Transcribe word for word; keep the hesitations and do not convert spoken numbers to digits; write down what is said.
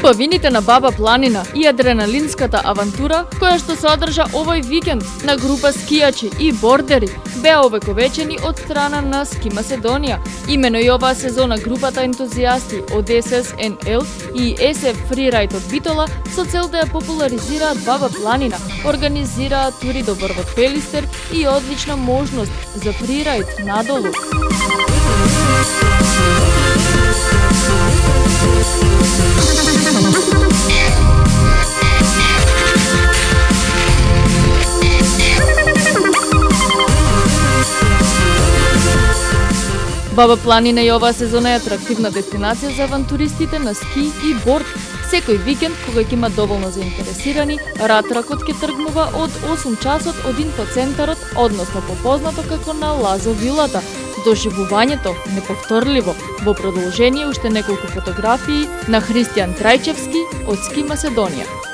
Убавините на Баба Планина и адреналинската авантура која што се одржа овој викенд на група скијачи и бордери беа овековечени од страна на Ски Македонија. Имено и оваа сезона групата ентузијасти од Ес Ес Ен Ел и Ес Еф Фрирајд од Битола со цел да ја популаризираат Баба Планина, организираат тури до врвот Пелистер и одлична можност за фрирајд надолу. Баба Планина и оваа сезона е атрактивна дестинација за авантуристите на ски и борд. Секој викенд, кога ќе има доволно заинтересирани, ратракот ќе тргнува од осум часот од инфоцентарот, односно попознато како на Лазо Вилата. Доживувањето неповторливо. Во продолжение уште неколку фотографии на Христијан Трајчевски од Ски Македонија.